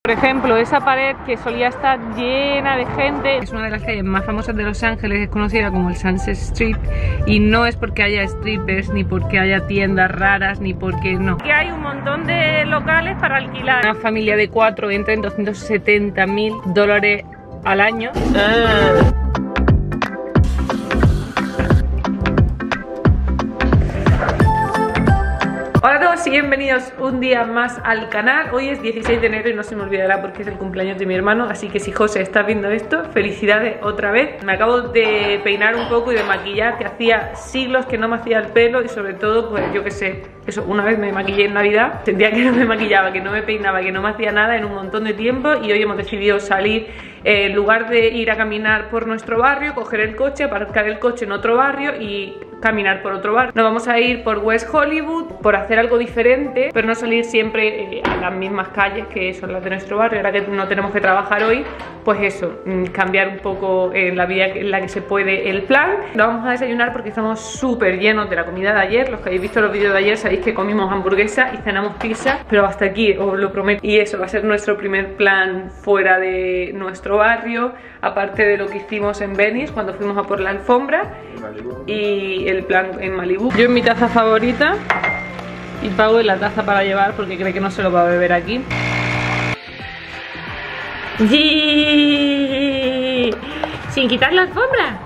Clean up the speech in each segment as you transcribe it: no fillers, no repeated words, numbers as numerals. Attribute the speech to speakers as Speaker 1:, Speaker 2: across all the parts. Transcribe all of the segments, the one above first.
Speaker 1: Por ejemplo, esa pared que solía estar llena de gente es una de las calles más famosas de Los Ángeles, es conocida como el Sunset Street, y no es porque haya strippers, ni porque haya tiendas raras, ni porque no. Aquí hay un montón de locales para alquilar. Una familia de 4 entra en $270.000 al año. Hola a todos y bienvenidos un día más al canal. Hoy es 16 de enero y no se me olvidará porque es el cumpleaños de mi hermano. Así que si José está viendo esto, felicidades otra vez. Me acabo de peinar un poco y de maquillar, que hacía siglos que no me hacía el pelo. Y sobre todo, pues yo que sé, eso, una vez me maquillé en Navidad. Sentía que no me maquillaba, que no me peinaba, que no me hacía nada en un montón de tiempo. Y hoy hemos decidido salir, en lugar de ir a caminar por nuestro barrio, coger el coche, aparcar el coche en otro barrio y caminar por otro barrio. Nos vamos a ir por West Hollywood, por hacer algo diferente, pero no salir siempre a las mismas calles que son las de nuestro barrio. Ahora que no tenemos que trabajar hoy, pues eso, cambiar un poco la vida en la que se puede el plan. Nos vamos a desayunar porque estamos súper llenos de la comida de ayer. Los que habéis visto los vídeos de ayer sabéis que comimos hamburguesa y cenamos pizza, pero hasta aquí, os lo prometo. Y eso va a ser nuestro primer plan fuera de nuestro barrio, aparte de lo que hicimos en Venice cuando fuimos a por la alfombra y el plan en Malibu. Yo en mi taza favorita y Pau en la taza para llevar porque cree que no se lo va a beber aquí. ¡Sí! Sin quitar la alfombra.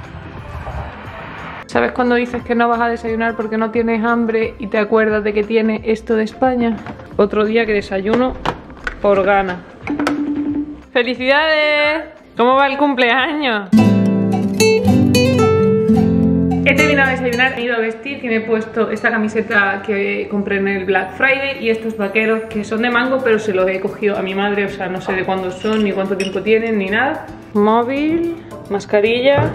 Speaker 1: ¿Sabes cuando dices que no vas a desayunar porque no tienes hambre y te acuerdas de que tiene esto de España? Otro día que desayuno por gana. ¡Felicidades! ¿Cómo va el cumpleaños? He terminado de desayunar, he ido a vestir, que me he puesto esta camiseta que compré en el Black Friday y estos vaqueros que son de mango, pero se los he cogido a mi madre, o sea, no sé de cuándo son, ni cuánto tiempo tienen, ni nada. Móvil, mascarilla.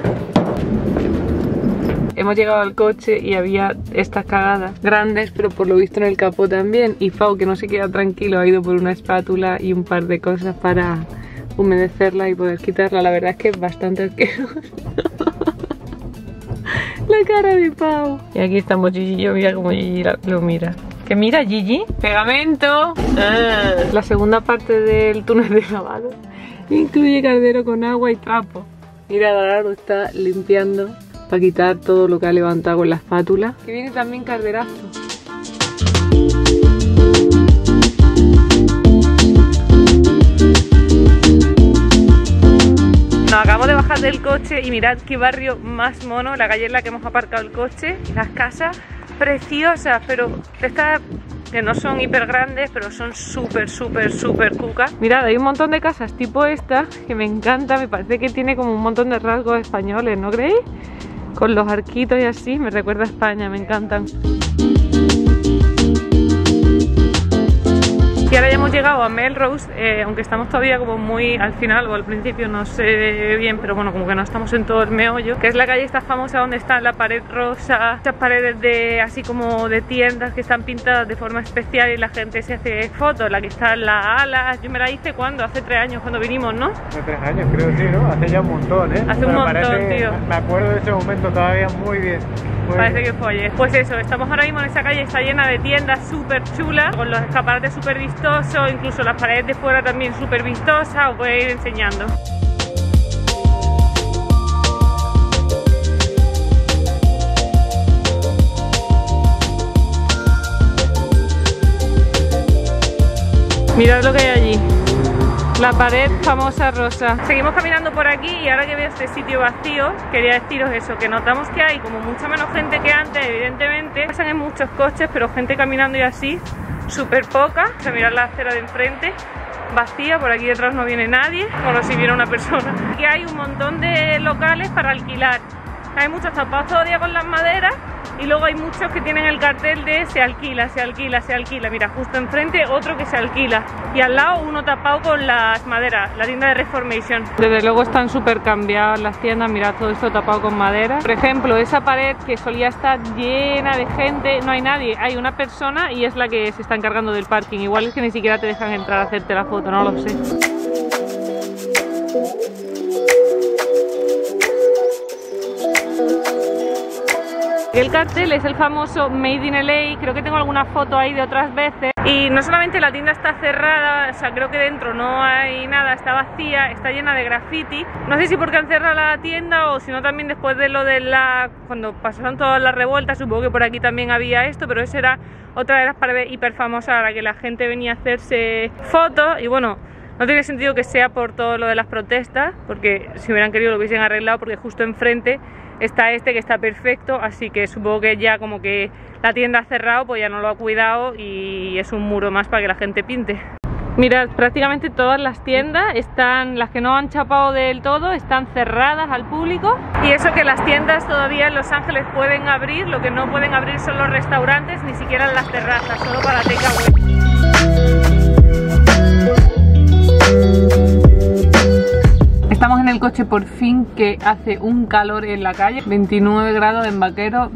Speaker 1: Hemos llegado al coche y había estas cagadas grandes, pero por lo visto en el capó también. Y Pau, que no se queda tranquilo, ha ido por una espátula y un par de cosas para humedecerla y poder quitarla. La verdad es que es bastante asqueroso. La cara de Pau. Y aquí estamos Gigi y yo, mira como Gigi lo mira. ¿Qué mira Gigi? ¡Pegamento! La segunda parte del túnel de lavado incluye caldero con agua y trapo. Mira, Lara lo está limpiando para quitar todo lo que ha levantado con la espátula. Que viene también calderazo. Nos acabamos de bajar del coche y mirad qué barrio más mono, la calle en la que hemos aparcado el coche. Las casas preciosas, pero estas que no son hiper grandes, pero son súper cucas. Mirad, hay un montón de casas tipo esta que me encanta, me parece que tiene como un montón de rasgos españoles, ¿no creéis? Con los arquitos y así, me recuerda a España, me encantan. Y ahora ya hemos llegado a Melrose, aunque estamos todavía como muy al final o al principio, no se ve bien, pero bueno, como que no estamos en todo el meollo, que es la calle esta famosa donde está la pared rosa, estas paredes de así como de tiendas que están pintadas de forma especial y la gente se hace fotos, la que está en las alas. Yo me la hice cuando, hace 3 años cuando vinimos, ¿no?
Speaker 2: Hace 3 años creo, sí, ¿no? Hace ya un montón, ¿eh?
Speaker 1: Hace un montón, tío.
Speaker 2: Me acuerdo de ese momento todavía muy bien.
Speaker 1: Parece que fue ayer. Pues eso, estamos ahora mismo en esa calle, está llena de tiendas súper chulas, con los escaparates súper vistosos, incluso las paredes de fuera también súper vistosas, os voy a ir enseñando. Mirad lo que hay allí. La pared famosa rosa. Seguimos caminando por aquí y ahora que veo este sitio vacío, quería deciros eso, que notamos que hay como mucha menos gente que antes, evidentemente. Pasan en muchos coches, pero gente caminando y así, súper poca. O sea, mirad la acera de enfrente, vacía, por aquí detrás no viene nadie, como si viera una persona. Aquí hay un montón de locales para alquilar. Hay muchos tapados todavía con las maderas y luego hay muchos que tienen el cartel de se alquila, se alquila, se alquila. Mira, justo enfrente otro que se alquila y al lado uno tapado con las maderas, la tienda de Reformation. Desde luego están súper cambiadas las tiendas, mirad todo esto tapado con madera. Por ejemplo, esa pared que solía estar llena de gente, no hay nadie, hay una persona y es la que se está encargando del parking. Igual es que ni siquiera te dejan entrar a hacerte la foto, no lo sé. El cartel es el famoso Made in LA, creo que tengo alguna foto ahí de otras veces. Y no solamente la tienda está cerrada, o sea, creo que dentro no hay nada, está vacía, está llena de graffiti. No sé si porque han cerrado la tienda o si no también después de lo de cuando pasaron todas las revueltas, supongo que por aquí también había esto, pero esa era otra de las paredes hiper famosas a la que la gente venía a hacerse fotos. Y bueno, no tiene sentido que sea por todo lo de las protestas, porque si hubieran querido lo hubiesen arreglado, porque justo enfrente está este que está perfecto, así que supongo que ya como que la tienda ha cerrado, pues ya no lo ha cuidado y es un muro más para que la gente pinte. Mirad, prácticamente todas las tiendas están, las que no han chapado del todo, están cerradas al público. Y eso que las tiendas todavía en Los Ángeles pueden abrir, lo que no pueden abrir son los restaurantes, ni siquiera las terrazas, solo para takeaway. Estamos en el coche por fin, que hace un calor en la calle, 29 grados en Vaquero.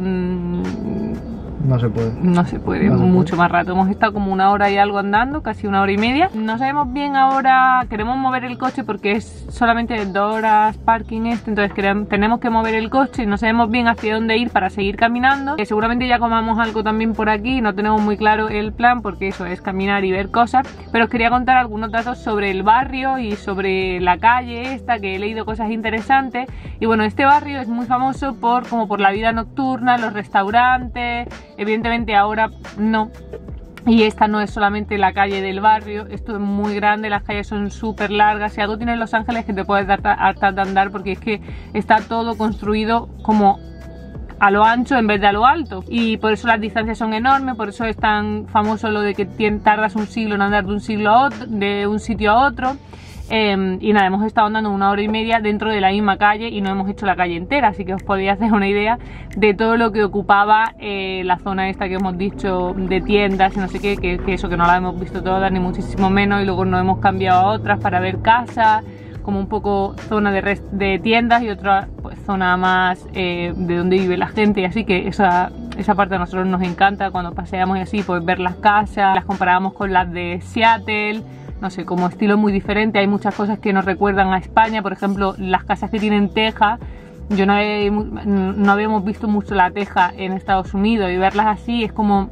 Speaker 2: No se puede.
Speaker 1: No se puede, mucho más rato. Hemos estado como una hora y algo andando, casi una hora y media. No sabemos bien ahora, queremos mover el coche porque es solamente 2 horas parking entonces tenemos que mover el coche y no sabemos bien hacia dónde ir para seguir caminando. Seguramente ya comamos algo también por aquí, no tenemos muy claro el plan porque eso es caminar y ver cosas. Pero os quería contar algunos datos sobre el barrio y sobre la calle esta, que he leído cosas interesantes. Y bueno, este barrio es muy famoso por la vida nocturna, los restaurantes. Evidentemente ahora no, y esta no es solamente la calle del barrio, esto es muy grande, las calles son súper largas. Si algo tiene Los Ángeles que te puedes hartar de andar, porque es que está todo construido como a lo ancho en vez de a lo alto, y por eso las distancias son enormes, por eso es tan famoso lo de que tardas un siglo en andar de un sitio a otro. Y nada, hemos estado andando 1 hora y media dentro de la misma calle y no hemos hecho la calle entera, así que os podéis hacer una idea de todo lo que ocupaba la zona esta que hemos dicho de tiendas y no sé qué, que eso, que no la hemos visto todas ni muchísimo menos, y luego nos hemos cambiado a otras para ver casas, como un poco zona de tiendas y otra pues zona más de donde vive la gente, y así que esa parte a nosotros nos encanta cuando paseamos y así, pues ver las casas, las comparamos con las de Seattle. No sé, como estilo muy diferente, hay muchas cosas que nos recuerdan a España, por ejemplo, las casas que tienen teja. Yo no habíamos visto mucho la teja en Estados Unidos, y verlas así es como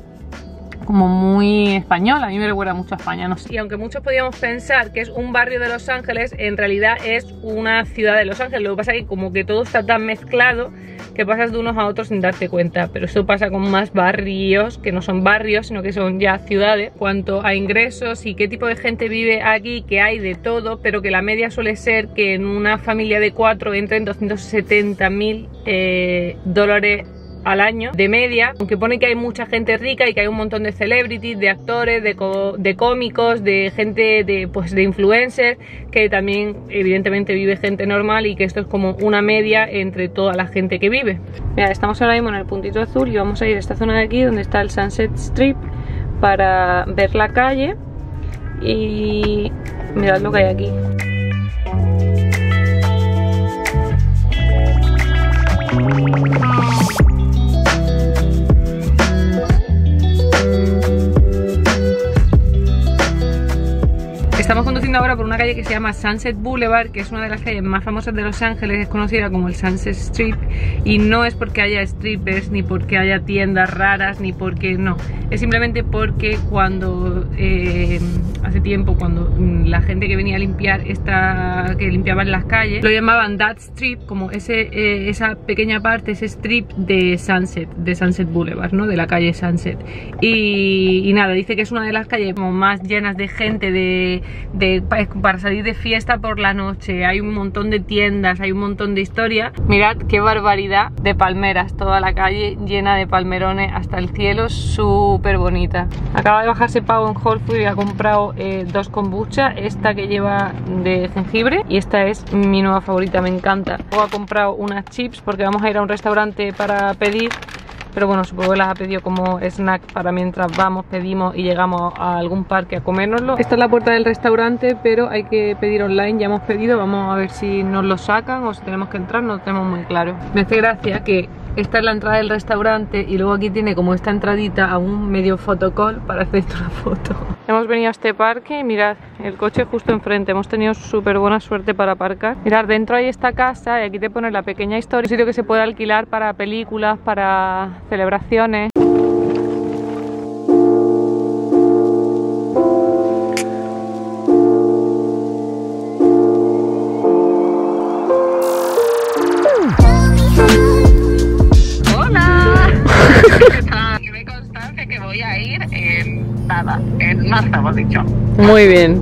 Speaker 1: muy español, a mí me recuerda mucho a España, no sé. Y aunque muchos podíamos pensar que es un barrio de Los Ángeles, en realidad es una ciudad de Los Ángeles. Lo que pasa es que como que todo está tan mezclado que pasas de unos a otros sin darte cuenta, pero eso pasa con más barrios, que no son barrios, sino que son ya ciudades. Cuanto a ingresos y qué tipo de gente vive aquí, que hay de todo, pero que la media suele ser que en una familia de 4 entren $270.000 dólares al año de media, aunque pone que hay mucha gente rica y que hay un montón de celebrities, de actores, de cómicos, de gente de influencers, que también evidentemente vive gente normal, y que esto es como una media entre toda la gente que vive. Mira, estamos ahora mismo en el puntito azul y vamos a ir a esta zona de aquí donde está el Sunset Strip para ver la calle, y mirad lo que hay aquí. Estamos conduciendo ahora por una calle que se llama Sunset Boulevard, que es una de las calles más famosas de Los Ángeles, es conocida como el Sunset Strip, y no es porque haya strippers, ni porque haya tiendas raras, ni porque no, es simplemente porque cuando hace tiempo, cuando la gente que venía a limpiar que limpiaban las calles, lo llamaban that strip, como esa pequeña parte, ese strip de Sunset Boulevard, ¿no? De la calle Sunset. Y nada, dice que es una de las calles como más llenas de gente, para salir de fiesta por la noche. Hay un montón de tiendas, hay un montón de historia. Mirad qué barbaridad de palmeras, toda la calle llena de palmerones hasta el cielo, súper bonita. Acaba de bajarse Pau en Whole Foods y ha comprado 2 kombucha, esta que lleva de jengibre, y esta es mi nueva favorita, me encanta. Luego ha comprado unas chips porque vamos a ir a un restaurante para pedir, pero bueno, supongo que las ha pedido como snack para mientras pedimos y llegamos a algún parque a comérnoslo. Esta es la puerta del restaurante, pero hay que pedir online, ya hemos pedido, vamos a ver si nos lo sacan o si tenemos que entrar, no lo tenemos muy claro. Me hace gracia que esta es la entrada del restaurante y luego aquí tiene como esta entradita a un medio fotocall para hacerte una foto. Hemos venido a este parque y mirad, el coche justo enfrente. Hemos tenido súper buena suerte para aparcar. Mirad, dentro hay esta casa y aquí te pone la pequeña historia. Un sitio que se puede alquilar para películas, para celebraciones.
Speaker 3: Me constancia que voy a ir en nada, en marzo, hemos dicho.
Speaker 1: Muy bien.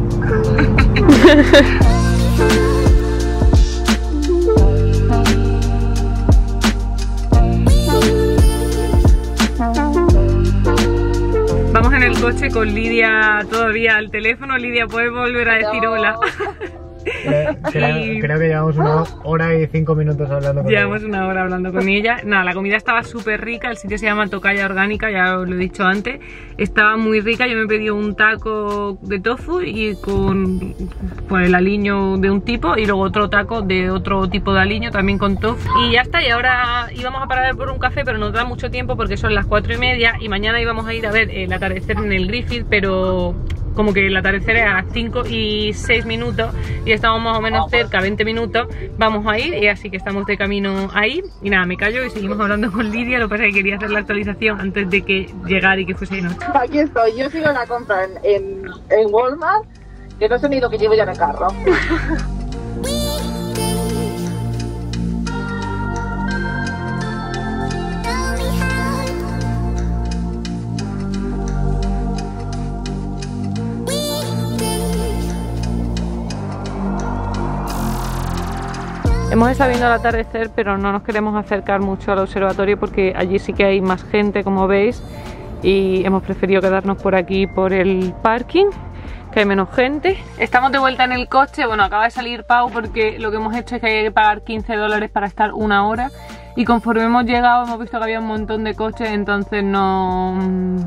Speaker 1: Vamos en el coche con Lidia todavía al teléfono. Lidia, ¿puedes volver a decir hola?
Speaker 2: Creo que llevamos 1 hora y 5 minutos hablando con ella.
Speaker 1: Llevamos 1 hora hablando con ella. Nada, la comida estaba súper rica. El sitio se llama Tocaya Orgánica, ya os lo he dicho antes. Estaba muy rica. Yo me pedí un taco de tofu y con pues, el aliño de un tipo y luego otro taco de otro tipo de aliño también con tofu. Y ya está. Y ahora íbamos a parar por un café, pero nos da mucho tiempo porque son las 4:30 y mañana íbamos a ir a ver el atardecer en el Griffith, pero como que el atardecer es a las 5:06 y estamos más o menos cerca, 20 minutos vamos a ir, y así que estamos de camino ahí. Y nada, me callo y seguimos hablando con Lidia. Lo que pasa es que quería hacer la actualización antes de que llegara y que fuese de noche.
Speaker 3: Aquí estoy, yo sigo en la compra en Walmart, que no sé ni lo que llevo ya en el carro.
Speaker 1: Hemos estado viendo el atardecer, pero no nos queremos acercar mucho al observatorio porque allí sí que hay más gente, como veis, y hemos preferido quedarnos por aquí, por el parking, que hay menos gente. Estamos de vuelta en el coche. Bueno, acaba de salir Pau porque lo que hemos hecho es que hay que pagar $15 para estar 1 hora. Y conforme hemos llegado hemos visto que había un montón de coches, entonces no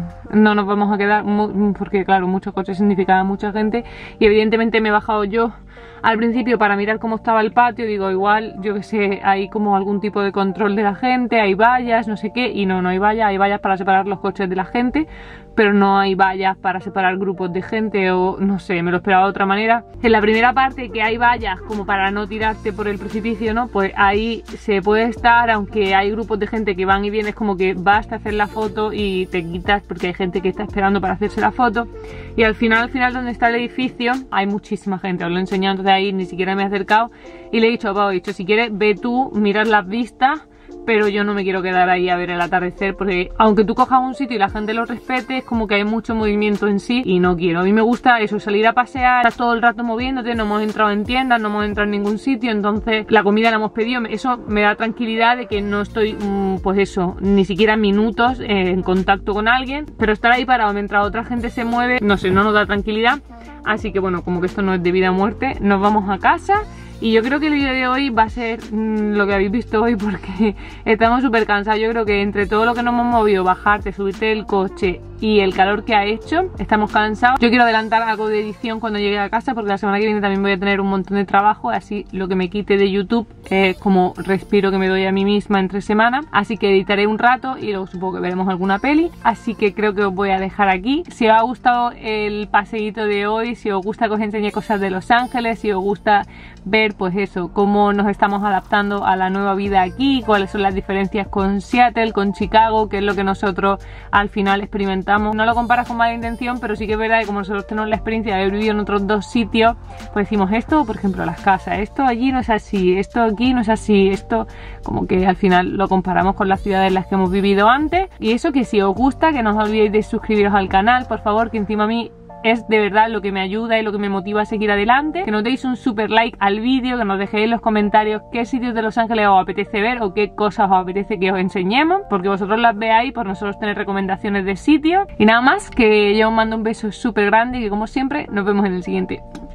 Speaker 1: nos vamos a quedar, porque claro, muchos coches significaba mucha gente. Y evidentemente me he bajado yo al principio para mirar cómo estaba el patio. Digo, igual, yo que sé, hay como algún tipo de control de la gente, hay vallas, no sé qué. Y no hay vallas, hay vallas para separar los coches de la gente, pero no hay vallas para separar grupos de gente, o no sé, me lo esperaba de otra manera. En la primera parte, que hay vallas como para no tirarte por el precipicio, ¿no? Pues ahí se puede estar, aunque hay grupos de gente que van y vienen, es como que basta hacer la foto y te quitas porque hay gente que está esperando para hacerse la foto. Y al final donde está el edificio hay muchísima gente, os lo he enseñado antes de ahí, ni siquiera me he acercado y le he dicho a Pau, si quieres ve tú, miras las vistas, pero yo no me quiero quedar ahí a ver el atardecer, porque aunque tú cojas un sitio y la gente lo respete, es como que hay mucho movimiento en sí y no quiero. A mí me gusta eso, salir a pasear, estás todo el rato moviéndote, no hemos entrado en tiendas, no hemos entrado en ningún sitio, entonces la comida la hemos pedido. Eso me da tranquilidad de que no estoy, pues eso, ni siquiera minutos en contacto con alguien, pero estar ahí parado mientras otra gente se mueve, no sé, no nos da tranquilidad. Así que bueno, como que esto no es de vida o muerte, nos vamos a casa. Y yo creo que el vídeo de hoy va a ser lo que habéis visto hoy, porque estamos súper cansados. Yo creo que entre todo lo que nos hemos movido, bajarte, subirte del coche y el calor que ha hecho, estamos cansados. Yo quiero adelantar algo de edición cuando llegue a casa, porque la semana que viene también voy a tener un montón de trabajo, así lo que me quite de YouTube es como respiro que me doy a mí misma entre semana. Así que editaré un rato y luego supongo que veremos alguna peli. Así que creo que os voy a dejar aquí. Si os ha gustado el paseíto de hoy, si os gusta que os enseñe cosas de Los Ángeles, si os gusta ver pues eso, cómo nos estamos adaptando a la nueva vida aquí, cuáles son las diferencias con Seattle, con Chicago, qué es lo que nosotros al final experimentamos. No lo comparas con mala intención, pero sí que es verdad que como nosotros tenemos la experiencia de haber vivido en otros 2 sitios, pues decimos esto, por ejemplo las casas, esto allí no es así, esto aquí no es así, esto como que al final lo comparamos con las ciudades en las que hemos vivido antes. Y eso, que si os gusta, que no os olvidéis de suscribiros al canal, por favor, que encima a mí es de verdad lo que me ayuda y lo que me motiva a seguir adelante. Que nos deis un super like al vídeo, que nos dejéis en los comentarios qué sitios de Los Ángeles os apetece ver o qué cosas os apetece que os enseñemos, porque vosotros las veáis por nosotros tener recomendaciones de sitios. Y nada más, que yo os mando un beso súper grande y que como siempre nos vemos en el siguiente.